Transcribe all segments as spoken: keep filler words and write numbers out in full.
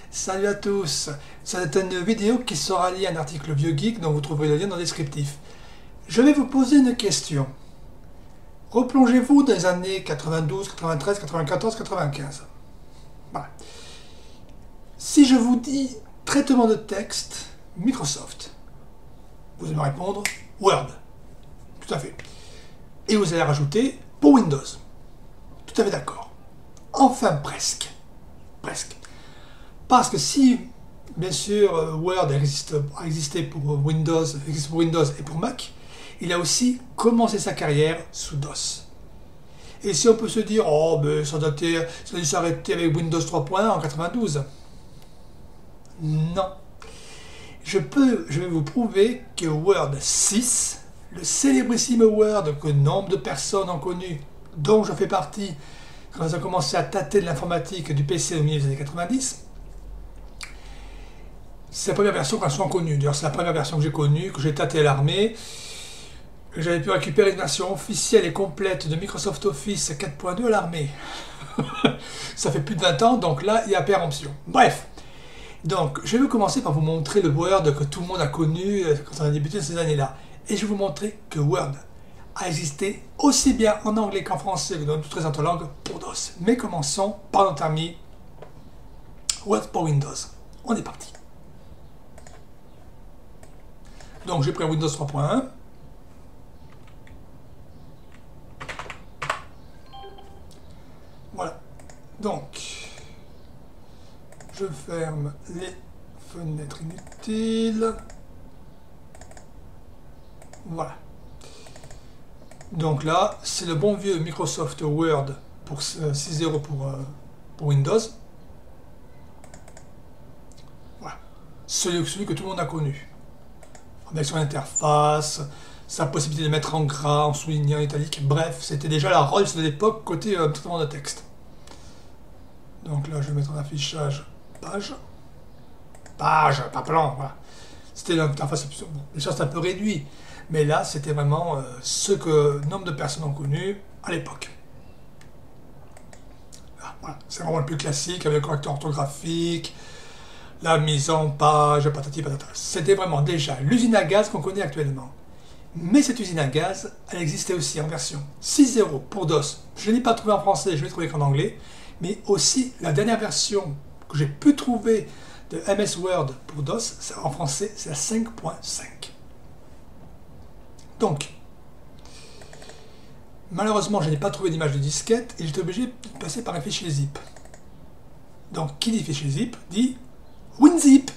Salut à tous, c'est une vidéo qui sera liée à un article VieuxGeek dont vous trouverez le lien dans le descriptif. Je vais vous poser une question. Replongez-vous dans les années quatre-vingt-douze, quatre-vingt-treize, quatre-vingt-quatorze, quatre-vingt-quinze. Voilà. Si je vous dis traitement de texte Microsoft, vous allez me répondre Word. Tout à fait. Et vous allez rajouter pour Windows. Tout à fait d'accord. Enfin presque. Presque. Parce que si, bien sûr, Word existe, a existé pour Windows, existe pour Windows et pour Mac, il a aussi commencé sa carrière sous DOS. Et si on peut se dire, oh, ben, ça, datait, ça a dû s'arrêter avec Windows trois point un en quatre-vingt-douze. Non. Je, peux, je vais vous prouver que Word six, le célébrissime Word que nombre de personnes ont connu, dont je fais partie, quand ils ont commencé à tâter de l'informatique du P C au milieu des années quatre-vingt-dix, c'est la première version qu'on soit connue. D'ailleurs, c'est la première version que j'ai connue, que j'ai tâté à l'armée. J'avais pu récupérer une version officielle et complète de Microsoft Office quatre point deux à l'armée. Ça fait plus de vingt ans, donc là, il y a péremption. Bref. Donc, je vais commencer par vous montrer le Word que tout le monde a connu quand on a débuté ces années-là. Et je vais vous montrer que Word a existé aussi bien en anglais qu'en français, dans toutes les autres langues, pour DOS. Mais commençons par notre ami Word pour Windows. On est parti. Donc, j'ai pris un Windows trois point un. Voilà. Donc, je ferme les fenêtres inutiles. Voilà. Donc là, c'est le bon vieux Microsoft Word pour six zéro pour, euh, pour Windows. Voilà. Celui, celui que tout le monde a connu. Avec son interface, sa possibilité de mettre en gras, en soulignant, en italique. Bref, c'était déjà la Rolls de l'époque côté euh, traitement de texte. Donc là, je vais mettre en affichage page. Page, pas plan, voilà. C'était l'interface, bon, les choses c'est un peu réduit. Mais là, c'était vraiment euh, ce que nombre de personnes ont connu à l'époque. Voilà. C'est vraiment le plus classique, avec le correcteur orthographique, la mise en page, patati patata. C'était vraiment déjà l'usine à gaz qu'on connaît actuellement. Mais cette usine à gaz, elle existait aussi en version six zéro pour DOS. Je ne l'ai pas trouvé en français, je l'ai trouvé qu'en anglais. Mais aussi, la dernière version que j'ai pu trouver de M S Word pour DOS, en français, c'est la cinq point cinq. Donc, malheureusement, je n'ai pas trouvé d'image de disquette et j'étais obligé de passer par un fichier zip. Donc, qui dit fichier zip dit WinZip.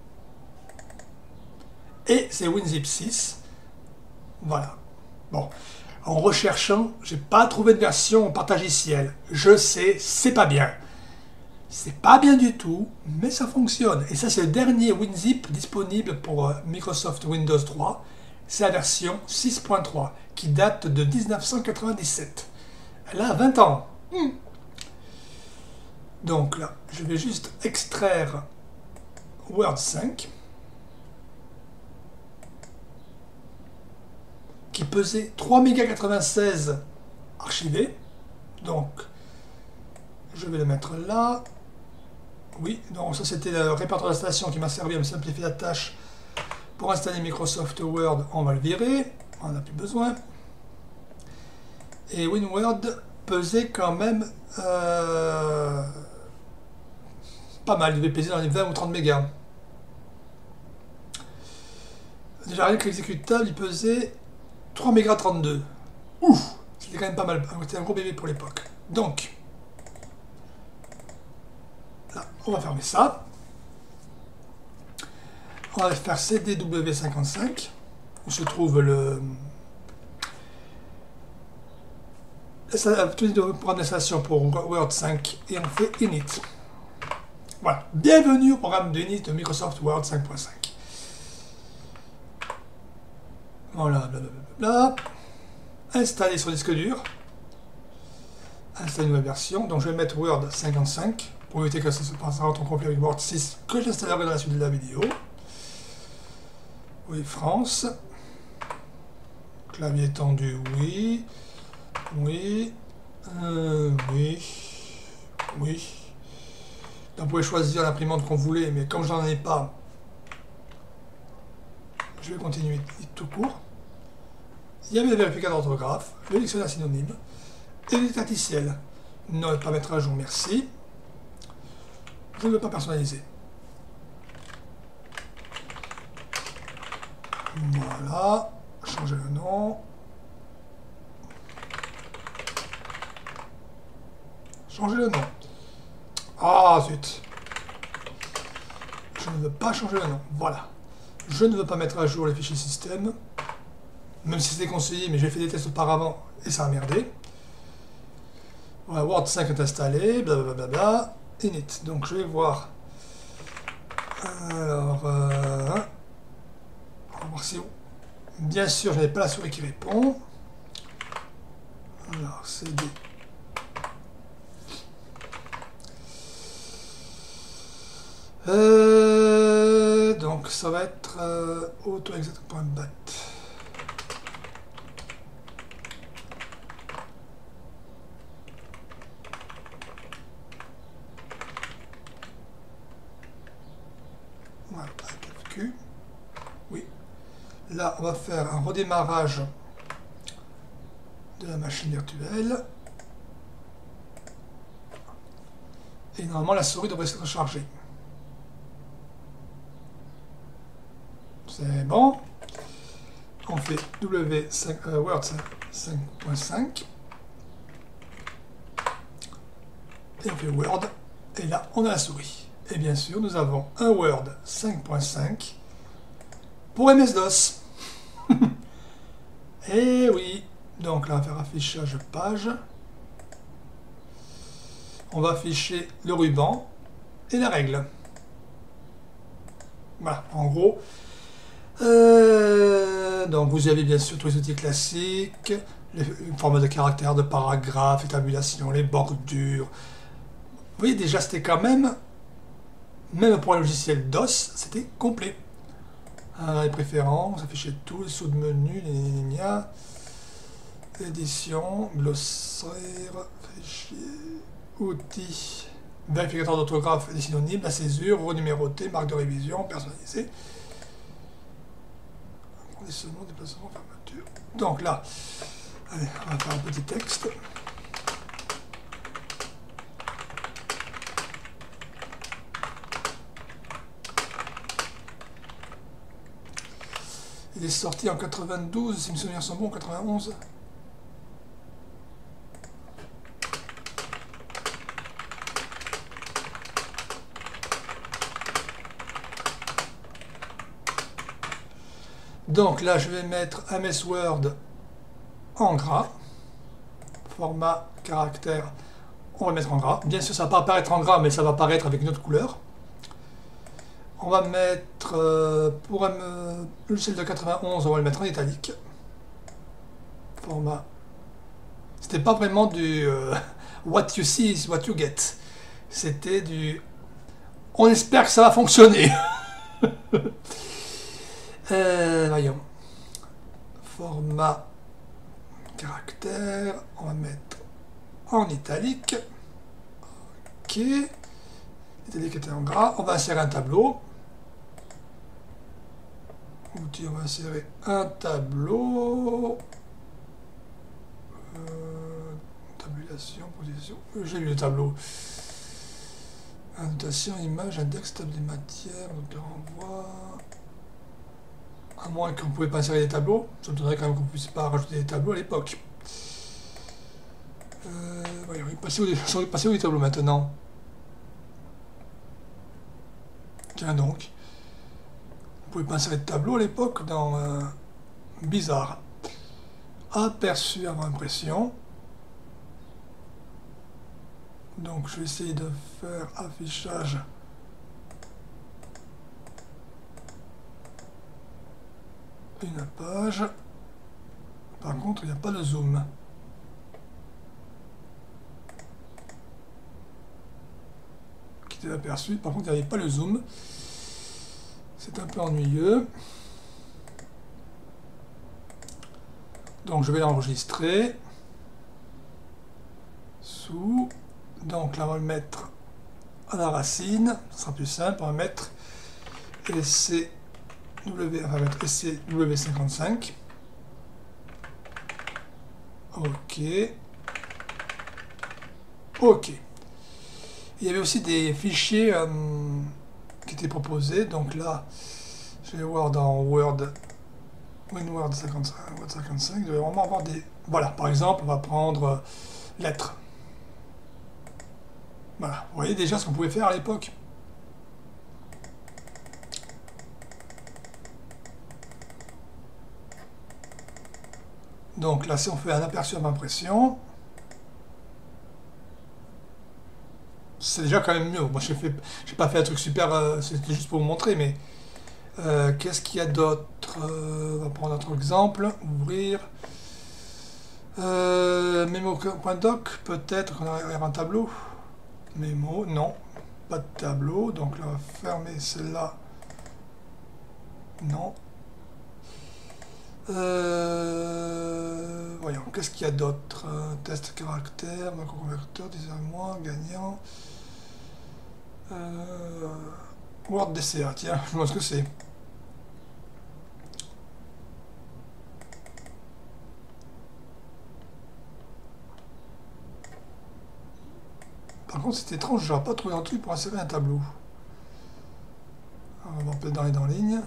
Et c'est WinZip six. Voilà. Bon, en recherchant, j'ai pas trouvé de version partagicielle. Je sais, c'est pas bien. C'est pas bien du tout, mais ça fonctionne. Et ça, c'est le dernier WinZip disponible pour Microsoft Windows trois. C'est la version six point trois, qui date de mille neuf cent quatre-vingt-dix-sept. Elle a vingt ans. Hmm. Donc là, je vais juste extraire Word cinq, qui pesait trois mégas quatre-vingt-seize archivé. Donc, je vais le mettre là. Oui, donc ça c'était le répertoire d'installation qui m'a servi à me simplifier la tâche. Pour installer Microsoft Word, on va le virer, on n'en a plus besoin. Et WinWord pesait quand même euh, pas mal, il devait peser dans les vingt ou trente mégas. Déjà rien que l'exécutable, il pesait trois mégas trente-deux. Ouf, c'était quand même pas mal, c'était un gros bébé pour l'époque. Donc, là, on va fermer ça. On va faire C D W cinquante-cinq, où se trouve le le programme d'installation pour Word cinq, et on fait init. Voilà, bienvenue au programme d'init de Microsoft Word cinq point cinq. Voilà, blablabla. Installer sur disque dur. Installer une nouvelle version. Donc je vais mettre Word cinquante-cinq pour éviter que ça se passe en complet avec Word six que j'installerai dans la suite de la vidéo. Oui, France. Clavier tendu, oui. Oui. Euh, oui. Oui. Donc, vous pouvez choisir l'imprimante qu'on voulait, mais comme je n'en ai pas, je vais continuer tout court. Il y avait le vérificateur d'orthographe, le dictionnaire synonyme et les articiels. Ne pas mettre à jour, merci. Je ne veux pas personnaliser. Voilà, changer le nom. Changer le nom. Ah zut. Je ne veux pas changer le nom. Voilà. Je ne veux pas mettre à jour les fichiers système. Même si c'était conseillé, mais j'ai fait des tests auparavant et ça a merdé. Voilà, Word cinq est installé, blablabla. Init. Donc je vais voir. Alors, euh, on va voir si. Bien sûr, je n'ai pas la souris qui répond. Alors, c'est des. Euh, donc ça va être euh, autoexec.bat. Voilà, F Q. Oui. Là, on va faire un redémarrage de la machine virtuelle. Et normalement, la souris devrait s'être chargée. C'est bon. On fait W cinq, euh, Word cinq point cinq. Et on fait Word. Et là, on a la souris. Et bien sûr, nous avons un Word cinq point cinq pour M S DOS. Et oui. Donc là, on va faire affichage page. On va afficher le ruban et la règle. Voilà, en gros. Euh, donc vous avez bien sûr tous les outils classiques, les formes de caractères, de paragraphes, les tabulations, les bordures. Vous voyez déjà c'était quand même, même pour un logiciel DOS, c'était complet. Alors, les préférences, afficher tout, les sous de menu, les lignes, édition, glossaire, fichier, outils, vérificateur d'orthographe et des synonymes, la césure, renuméroté, marque de révision, personnalisé. Déplacement, déplacement, fermeture. Donc là, allez, on va faire un petit texte. Il est sorti en quatre-vingt-douze, si mes souvenirs sont bons, en quatre-vingt-onze. Donc là, je vais mettre M S Word en gras. Format, caractère, on va mettre en gras. Bien sûr, ça ne va pas apparaître en gras, mais ça va apparaître avec une autre couleur. On va mettre, euh, pour un euh, logiciel de quatre-vingt-onze, on va le mettre en italique. Format. C'était pas vraiment du euh, what you see is what you get. C'était du on espère que ça va fonctionner. Euh, voyons. Format, caractère, on va mettre en italique. Ok. L'italique était en gras. On va insérer un tableau. Outil, on va insérer un tableau. Euh, tabulation, position. J'ai lu le tableau. Annotation, image, index, table des matières, donc le renvoi. À moins qu'on ne pouvait pas insérer des tableaux, ça me donnerait quand même qu'on ne puisse pas rajouter des tableaux à l'époque. Euh, voyons, passer au, passer au tableau maintenant. Tiens donc. On ne pouvait pas insérer de tableau à l'époque dans euh, bizarre. Aperçu avant impression. Donc je vais essayer de faire affichage. Une page. Par contre, il n'y a pas de zoom. Qui était aperçu. Par contre, il n'y avait pas le zoom. C'est un peu ennuyeux. Donc, je vais l'enregistrer. Sous. Donc, là, on va le mettre à la racine, ce sera plus simple, on va mettre S C W, on va mettre S C W cinquante-cinq. Ok. Ok. Il y avait aussi des fichiers euh, qui étaient proposés, donc là, je vais voir dans Word, WinWord cinquante-cinq, Word cinquante-cinq, il doit vraiment avoir des... Voilà, par exemple, on va prendre euh, lettres. Voilà, vous voyez déjà ce qu'on pouvait faire à l'époque. Donc là, si on fait un aperçu à l'impression, c'est déjà quand même mieux. Moi, je n'ai pas fait un truc super, euh, c'était juste pour vous montrer, mais euh, qu'est-ce qu'il y a d'autre? euh, On va prendre notre exemple, ouvrir. Euh, Memo.doc, peut-être qu'on a un tableau. Mémo, non, pas de tableau. Donc là, on va fermer celle-là. Non. Euh, voyons, qu'est-ce qu'il y a d'autre? euh, Test caractère, macro-converteur, désarmoire, gagnant. Euh, Word D C A, tiens, je vois ce que c'est. Par contre, c'est étrange, je n'aurais pas trouvé un truc pour insérer un tableau. Alors, on va peut-être dans les dans ligne.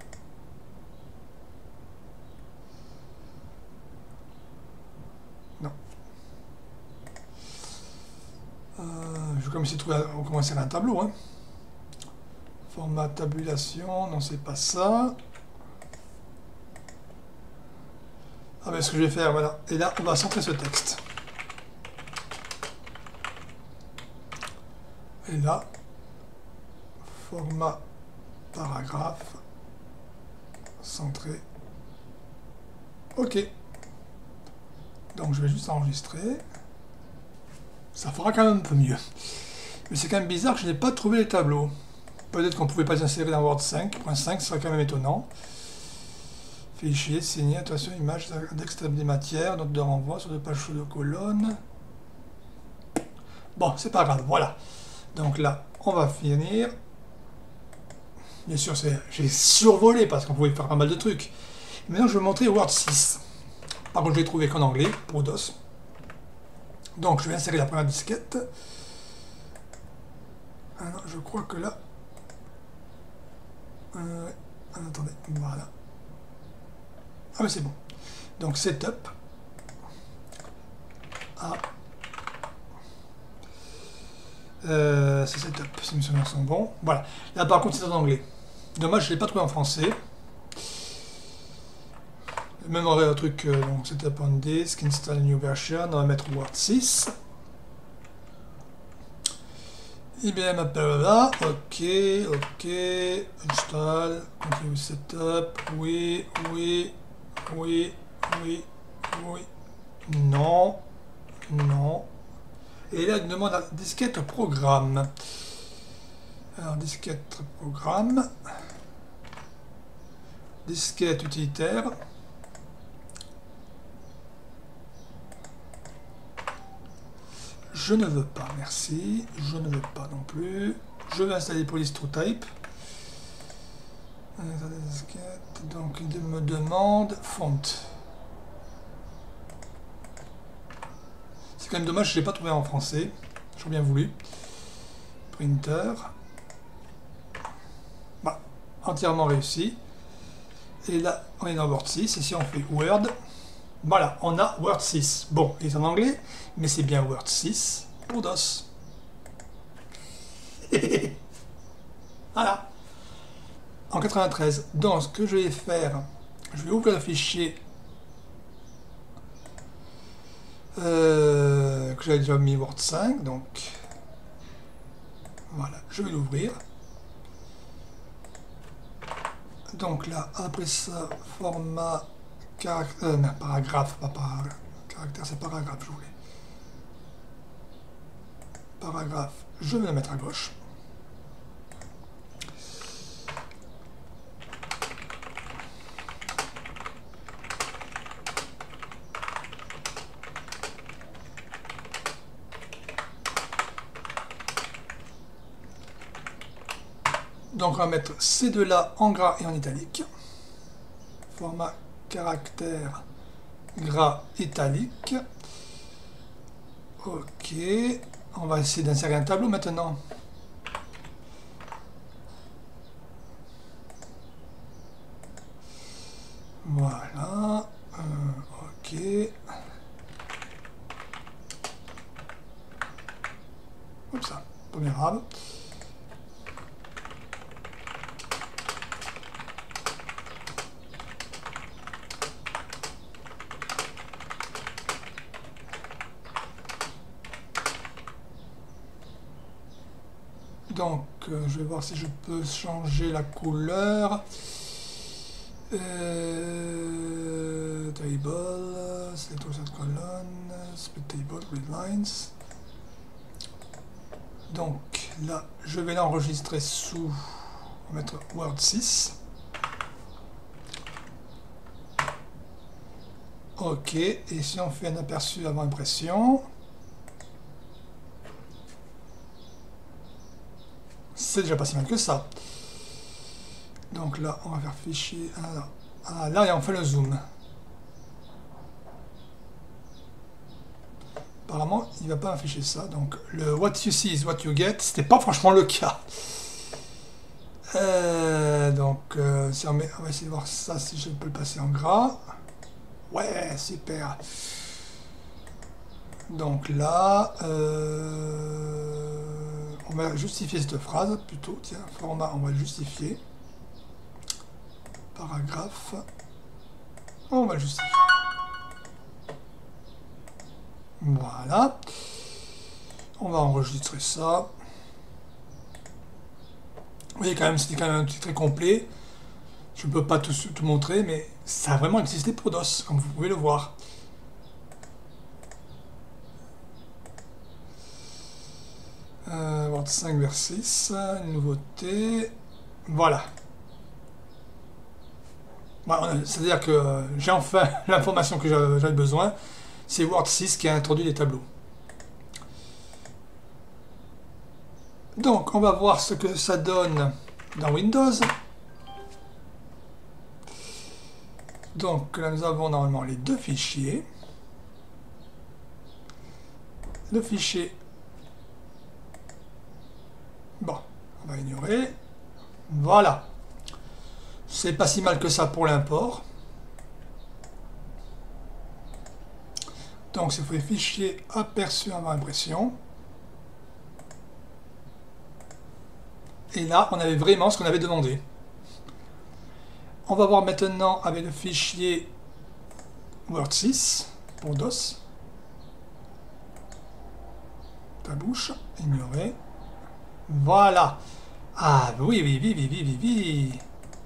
Non. Euh, je vais comme essayer de trouver un, comment insérer un tableau. Hein. Format tabulation, non, c'est pas ça. Ah ben, ce que je vais faire, voilà. Et là, on va centrer ce texte. Et là, format paragraphe, centré. Ok. Donc je vais juste enregistrer. Ça fera quand même un peu mieux. Mais c'est quand même bizarre que je n'ai pas trouvé les tableaux. Peut-être qu'on ne pouvait pas les insérer dans Word cinq point cinq, ce serait quand même étonnant. Fichier, signé, attention, image, index table des matières, note de renvoi sur deux pages de colonne. Bon, c'est pas grave, voilà. Donc là, on va finir. Bien sûr, j'ai survolé parce qu'on pouvait faire pas mal de trucs. Maintenant, je vais vous montrer Word six. Par contre, je l'ai trouvé qu'en anglais, pour DOS. Donc, je vais insérer la première disquette. Ah non, je crois que là... Euh, ah, attendez, voilà. Ah, mais c'est bon. Donc, Setup. Ah. Euh, c'est Setup, si mes souvenirs sont bons. Voilà. Là, par contre, c'est en anglais. Dommage, je ne l'ai pas trouvé en français. Même un truc, euh, donc Setup on disk, Install new version, on va mettre Word six. I B M blablabla, ok, ok, install, continue setup, oui, oui, oui, oui, oui, non, non. Et là, il demande la disquette programme. Alors, disquette programme, disquette utilitaire. Je ne veux pas, merci. Je ne veux pas non plus. Je vais installer Police TrueType. Donc, il me demande font. C'est quand même dommage, je ne l'ai pas trouvé en français. J'aurais bien voulu. Printer. Bah, entièrement réussi. Et là, on est dans Word six. Et si on fait Word, voilà, on a Word six. Bon, il est en anglais, mais c'est bien Word six pour DOS. Voilà. En quatre-vingt-treize. Donc, ce que je vais faire, je vais ouvrir le fichier euh, que j'avais déjà mis Word cinq. Donc, voilà, je vais l'ouvrir. Donc là, après ça, format caractère, euh, non, paragraphe, pas paragraphe. Caractère, c'est paragraphe, je voulais. Paragraphe, je vais le mettre à gauche. Donc on va mettre ces deux-là en gras et en italique. Format caractère gras italique. Ok. On va essayer d'insérer un tableau maintenant. Voilà. Euh, ok. Comme ça. Pas grave. Donc, euh, je vais voir si je peux changer la couleur. Euh, table, select all cette colonne, split table, grid lines. Donc là, je vais l'enregistrer sous, on va mettre Word six. Ok, et si on fait un aperçu avant impression, c'est déjà pas si mal que ça. Donc là, on va faire fichier. Ah là, ah, là et on fait le zoom. Apparemment, il ne va pas afficher ça. Donc le what you see is what you get, c'était pas franchement le cas. Euh, donc, euh, si on, met, on va essayer de voir ça si je peux le passer en gras. Ouais, super. Donc là, euh, on va justifier cette phrase plutôt. Tiens, format, on va le justifier. Paragraphe. On va le justifier. Voilà. On va enregistrer ça. Vous voyez, quand même, c'était quand même un petit très complet. Je ne peux pas tout, tout montrer, mais ça a vraiment existé pour DOS, comme vous pouvez le voir. Euh, Word cinq vers six, une nouveauté. Voilà. Voilà, c'est-à-dire que j'ai enfin l'information que j'avais besoin. C'est Word six qui a introduit les tableaux. Donc, on va voir ce que ça donne dans Windows. Donc, là, nous avons normalement les deux fichiers. Le fichier... Bon, on va ignorer. Voilà. C'est pas si mal que ça pour l'import. Donc, c'est les fichiers aperçus avant impression. Et là, on avait vraiment ce qu'on avait demandé. On va voir maintenant avec le fichier Word six pour DOS. Ta bouche, ignorer. Voilà. Ah oui, oui, oui, oui, oui, oui, oui.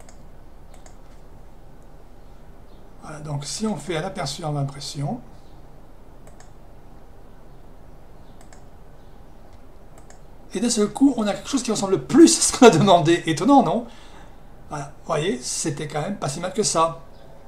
Voilà, donc si on fait un aperçu en impression, et d'un seul coup, on a quelque chose qui ressemble plus à ce qu'on a demandé. Étonnant, non? Voilà, vous voyez, c'était quand même pas si mal que ça.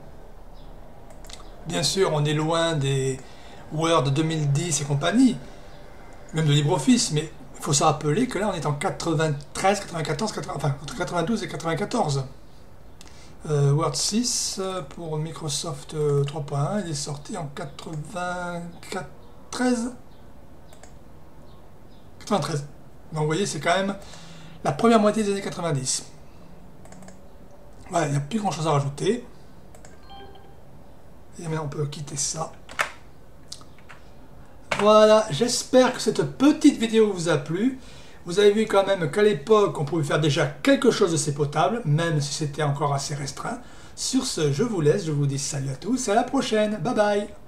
Bien sûr, on est loin des Word deux mille dix et compagnie, même de LibreOffice, mais il faut se rappeler que là, on est en quatre-vingt-treize, quatre-vingt-quatorze, quatre-vingts, enfin, entre quatre-vingt-douze et quatre-vingt-quatorze. Euh, Word six pour Microsoft trois point un, il est sorti en quatre-vingt-treize. quatre-vingt-treize. Donc vous voyez, c'est quand même la première moitié des années quatre-vingt-dix. Voilà, il n'y a plus grand chose à rajouter. Et maintenant on peut quitter ça. Voilà, j'espère que cette petite vidéo vous a plu. Vous avez vu quand même qu'à l'époque, on pouvait faire déjà quelque chose de ces potables, même si c'était encore assez restreint. Sur ce, je vous laisse, je vous dis salut à tous, et à la prochaine, bye bye.